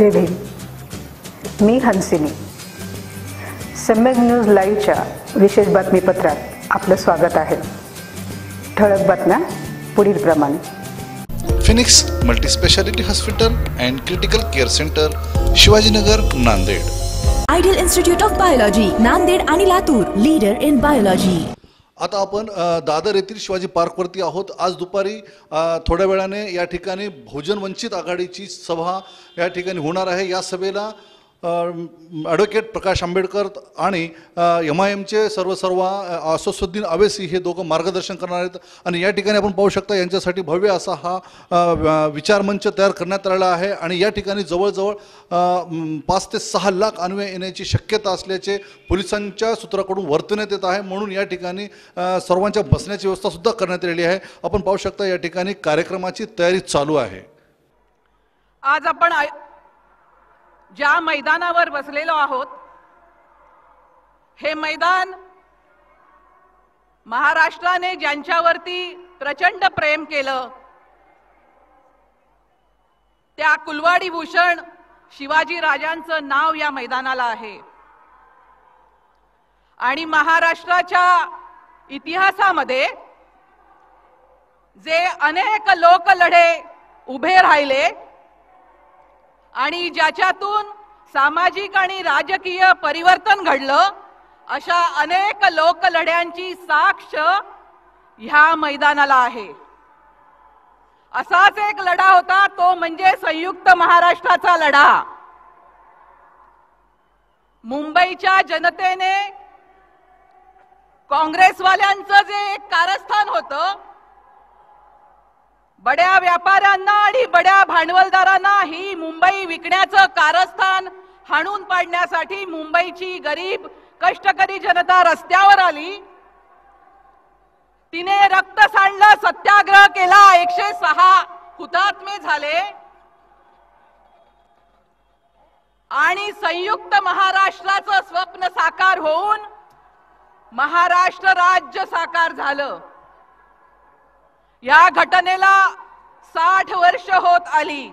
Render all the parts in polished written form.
जय भीम. मी हंसिनी. सम्यक न्यूज लाईव्हच्या विशेष बातमीपत्रात आपलं स्वागत आहे. ठळक बातम्या पुढील प्रमाणे. Phoenix multispeciality hospital and critical care centre, Shivajinagar, Nanded. Ideal institute of biology, Nanded आणि लातूर, लीडर इन बायोलॉजी. आता आपण दादर येथील शिवाजी पार्कवरती आहोत. आज दुपारी थोड्या वेळाने या ठिकाणी बहुजन वंचित आघाडीची सभा या ठिकाणी होणार आहे. या सभेला ॲडव्होकेट प्रकाश आंबेडकर आणि MIMचे सर्व असदुद्दीन अवैसी हे दोघं मार्गदर्शन करणार आहेत. आणि या ठिकाणी आपण पाहू शकता यांच्यासाठी भव्य असा हा विचारमंच तयार करण्यात आलेला आहे. आणि या ठिकाणी जवळजवळ 5 ते 6 लाख अन्वय येण्याची शक्यता असल्याचे पोलिसांच्या सूत्राकडून वर्तवण्यात येत आहे. म्हणून या ठिकाणी सर्वांच्या बसण्याची व्यवस्था सुद्धा करण्यात आलेली आहे. आपण पाहू शकता या ठिकाणी कार्यक्रमाची तयारी चालू आहे. आज आपण ज्या मैदानावर बसलेलो आहोत, हे मैदान महाराष्ट्राने ज्यांच्यावरती प्रचंड प्रेम केलं त्या कुलवाडी भूषण शिवाजी राजांचं नाव या मैदानाला आहे. आणि महाराष्ट्राच्या इतिहासामध्ये जे अनेक लोकलढे उभे राहिले आणि ज्याच्यातून सामाजिक आणि राजकीय परिवर्तन घडलं, अशा अनेक लोकलढ्यांची साक्ष ह्या मैदानाला आहे. असाच एक लढा होता, तो म्हणजे संयुक्त महाराष्ट्राचा लढा. मुंबईच्या जनतेने काँग्रेसवाल्यांचं जे एक कारस्थान होतं, बड्या व्यापाऱ्यांना आणि बड्या भांडवलदारांना ही मुंबई विकण्याचं कारस्थान हाणून पाडण्यासाठी मुंबईची गरीब कष्टकरी जनता रस्त्यावर आली. तिने रक्त सांडलं, सत्याग्रह केला, 106 हुतात्मे झाले आणि संयुक्त महाराष्ट्राचं स्वप्न साकार होऊन महाराष्ट्र राज्य साकार झालं. या घटनेला 60 वर्ष होत आली.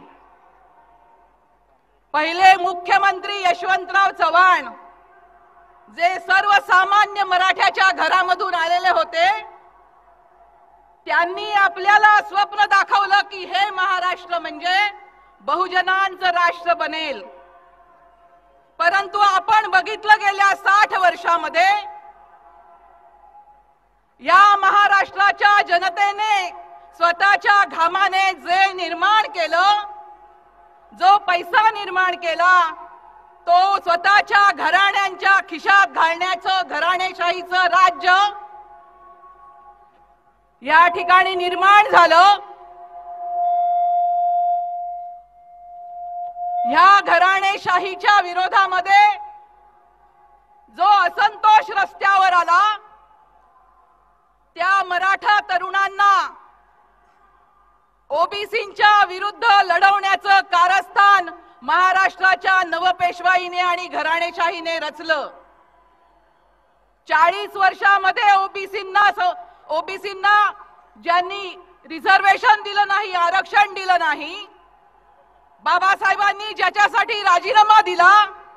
पहिले मुख्यमंत्री यशवंतराव चव्हाण, जे सर्वसामान्य मराठ्याच्या घरामधून आलेले होते, त्यांनी आपल्याला स्वप्न दाखवलं की हे महाराष्ट्र म्हणजे बहुजनांचं राष्ट्र बनेल. परंतु आपण बघितलं गेल्या 60 वर्षामध्ये या महाराष्ट्राच्या जनतेने स्वतःच्या घामाने जे निर्माण केलं, जो पैसा निर्माण केला, तो स्वतःच्या घराण्यांच्या खिशात घालण्याचं घराणेशाहीचं राज्य या ठिकाणी निर्माण झालं. ह्या घराणेशाहीच्या विरोधामध्ये जो असंतोष रस्त्यावर आला, त्या मराठा तरुणांना ओबीसींच्या विरुद्ध लढवण्याचं कारस्थान महाराष्ट्राच्या नवपेशवाईने आणि घराणेशाहीने रचलं. 40 वर्षामध्ये ओबीसींना ज्यांनी रिझर्वेशन दिलं नाही, आरक्षण दिलं नाही, बाबासाहेबांनी ज्याच्यासाठी राजीनामा दिला,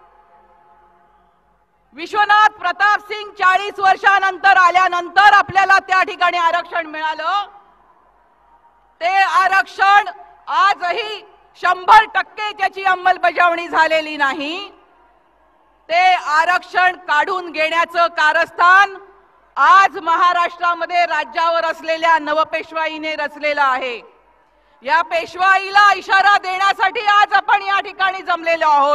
विश्वनाथ प्रताप सिंग 40 वर्षानंतर आल्यानंतर आपल्याला त्या ठिकाणी आरक्षण मिळालं. ते आरक्षण आजही 100% त्याची अंमलबजावणी झालेली नाही. ते आरक्षण काढून घेण्याचं कारस्थान आज महाराष्ट्रामध्ये राज्यावर असलेल्या नवपेशवाईने रचलेलं आहे. या पेशवाईला इशारा देण्यासाठी आज आपण या ठिकाणी जमलेलो आहोत.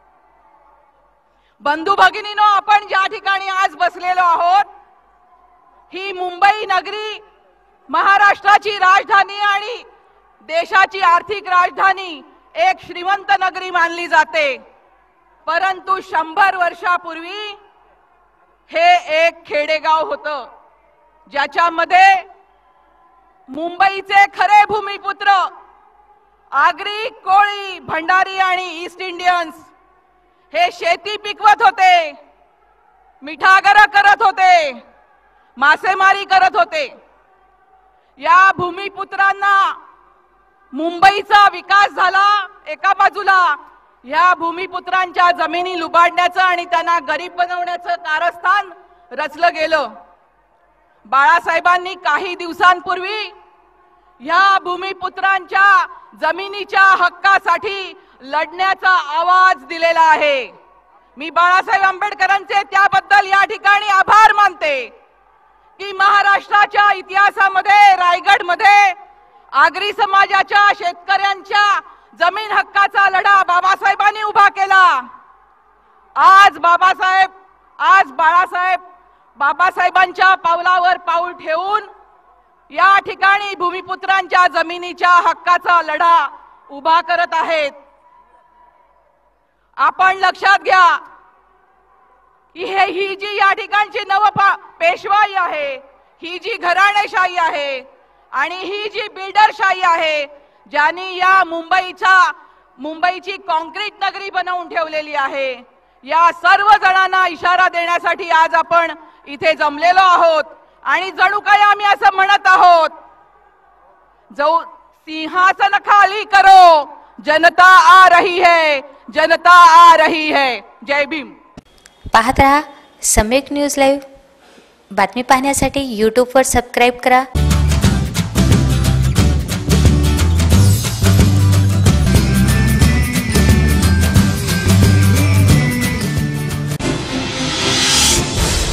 बंधू भगिनीनो, आपण ज्या ठिकाणी आज बसलेलो आहोत, ही मुंबई नगरी महाराष्ट्राची राजधानी आणि देशाची आर्थिक राजधानी, एक श्रीमंत नगरी मानली जाते. परंतु 100 वर्षापूर्वी हे एक खेडेगाव होतं, ज्याच्यामध्ये मुंबईचे खरे भूमिपुत्र आगरी, कोळी, भंडारी आणि ईस्ट इंडियन्स हे शेती पिकवत होते, मिठागर करत होते, मासेमारी करत होते. या भूमिपुत्रांना मुंबईचा विकास झाला एका बाजूला, ह्या भूमिपुत्रांच्या जमिनी लुबाडण्याचं आणि त्यांना गरीब बनवण्याचं कारस्थान रचलं गेलं। बाळासाहेबांनी काही दिवसांपूर्वी ह्या भूमिपुत्रांच्या जमिनीच्या हक्कासाठी लढण्याचा आवाज दिलेला आहे। मी बाळासाहेब आंबेडकरांचे त्याबद्दल या ठिकाणी आभार मानते की महाराष्ट्राच्या इतिहासामध्ये रायगडमध्ये आगरी समाजाच्या शेतकऱ्यांच्या जमीन हक्काचा लढा बाबासाहेबांनी उभा केला। आज बाळासाहेब बाबासाहेबांच्या पावलावर पाऊल ठेवून या ठिकाणी भूमिपुत्रांच्या जमिनीच्या हक्काचा लढा उभा करत आहेत। आपण लक्षात घ्या की ही जी या ठिकाणची पेशवाई आहे, ही जी घराणेशाही आहे आणि ही जी बिल्डरशाही आहे, ज्यांनी या मुंबईची कॉन्क्रीट नगरी बनवून ठेवलेली आहे, या सर्व जणांना इशारा देण्यासाठी आज आपण इथे जमलेलो आहोत। आणि जणू काही आम्ही असं म्हणत आहोत, जो सिंहासन खाली करो, जनता आ रही है, जनता आ रही है। जय भीम। पाहत रहा सम्यक न्यूज लाईव्ह। बातमी पाहण्यासाठी यूट्यूबवर सबस्क्राईब करा।